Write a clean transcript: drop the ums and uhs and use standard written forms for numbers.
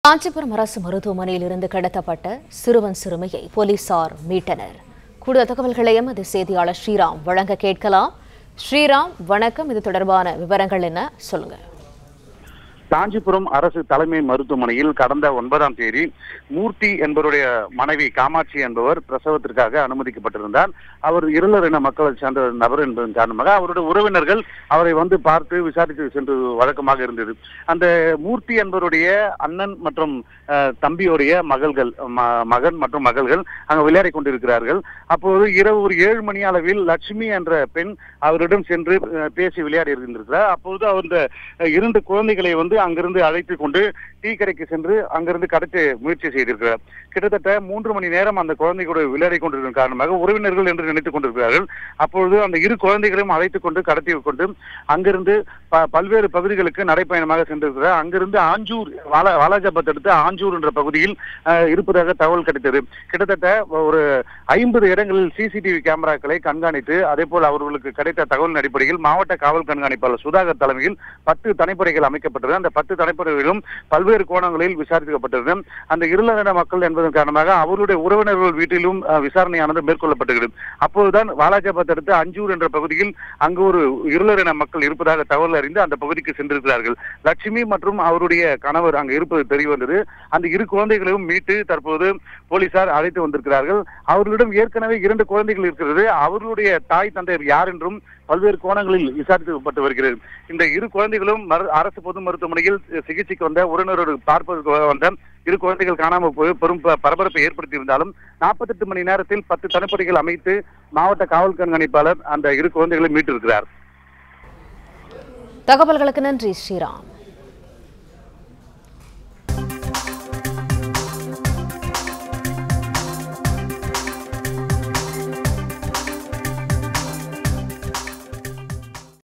காஞ்சிபுரம் அரசு மருத்துவமனையில் இருந்து கடத்தப்பட்ட சிறுவன் சிறுமியை போலீசார் மீட்டனர். கூடுதல் தகவல்களை எமது செய்தியாளர் ஸ்ரீராம் வழங்க கேட்கலாம். ஸ்ரீராம், வணக்கம். இது தொடர்பான விவரங்கள் என்ன, சொல்லுங்க. காஞ்சிபுரம் அரசு தலைமை மருத்துவமனையில் கடந்த 9ஆம் தேதி மூர்த்தி என்பவருடைய மனைவி காமாட்சி என்பவர் பிரசவத்திற்காக அனுமதிக்கப்பட்டிருந்தார். அவர் இருளர் இன மக்களை சேர்ந்த நபர் என்பதன் காரணமாக அவருடைய உறவினர்கள் அவரை வந்து பார்த்து விசாரித்து சென்று வழக்கமாக இருந்தது. அந்த மூர்த்தி என்பவருடைய அண்ணன் மற்றும் தம்பியுடைய மகன் மற்றும் மகள்கள் அங்கு விளையாடி கொண்டிருக்கிறார்கள். அப்போது இரவு ஒரு 7 மணி அளவில் லட்சுமி என்ற பெண் அவரிடம் சென்று பேசி விளையாடி இருந்திருக்கிறார். அப்போது அந்த 2 குழந்தைகளை வந்து அங்கிருந்து அழைத்து கொண்டு டீ கடைக்கு சென்று அங்கிருந்து கடத்த முயற்சி செய்திருக்கிறார். கிட்டத்தட்ட 3 மணி நேரம் அந்த குழந்தைகளோடு விளையாடி கொண்டிருக்கும் காரணமாக உறவினர்கள் என்று நினைத்துக் கொண்டிருக்கிறார்கள். அப்பொழுது அந்த 2 குழந்தைகளையும் அழைத்துக் கொண்டு கடத்தி கொண்டு அங்கிருந்து பல்வேறு பகுதிகளுக்கு நடைப்பயணமாக சென்றிருக்கிறார். அங்கிருந்து ஆஞ்சூர் வாலாஜாபாத் அடுத்து ஆஞ்சூர் என்ற பகுதியில் இருப்பதாக தகவல் கிடைத்தது. கிட்டத்தட்ட ஒரு 50 இடங்களில் சிசிடிவி கேமராக்களை கண்காணித்து அதே போல் அவர்களுக்கு கிடைத்த தகவலின் அடிப்படையில் மாவட்ட காவல் கண்காணிப்பாளர் சுதாகர் தலைமையில் 10 தனிப்படைகள் அமைக்கப்பட்டது. அந்த 10 தனிப்படைகளிலும் பல்வேறு கோணங்களில் விசாரிக்கப்பட்டது. அந்த இருளரின மக்கள் என்பதன் காரணமாக அவருடைய உறவினர்கள் வீட்டிலும் விசாரணையானது மேற்கொள்ளப்பட்டிருக்கிறது. அப்போதுதான் வாலாஜாபாத் அடுத்து அஞ்சூர் என்ற பகுதியில் அங்கு ஒரு இருளரின மக்கள் இருப்பதாக தகவல் அறிந்து அந்த பகுதிக்கு சென்றிருக்கிறார்கள். லட்சுமி மற்றும் அவருடைய கணவர் அங்கு இருப்பது தெரிய வந்தது. அந்த 2 குழந்தைகளையும் மீட்டு தற்போது போலீசார் அழைத்து வந்திருக்கிறார்கள். அவர்களிடம் ஏற்கனவே 2 குழந்தைகள் இருக்கிறது. அவர்களுடைய தாய் தந்தையர் யார் என்றும் பல்வேறு கோணங்களில் விசாரிக்கப்பட்டு வருகிறது. இந்த 2 குழந்தைகளும் அரசு பொது மருத்துவமனையில் சிகிச்சைக்கு வந்த உறவினரோடு பார்ப்பதற்கு வந்த 2 குழந்தைகள் காணாமல் போய் பெரும் பரபரப்பை ஏற்படுத்தியிருந்தாலும் 48 மணி நேரத்தில் 10 தனிப்படைகள் அமைத்து மாவட்ட காவல் கண்காணிப்பாளர் அந்த 2 குழந்தைகளை மீட்டிருக்கிறார். தகவல்களுக்கு நன்றி ஸ்ரீராம்.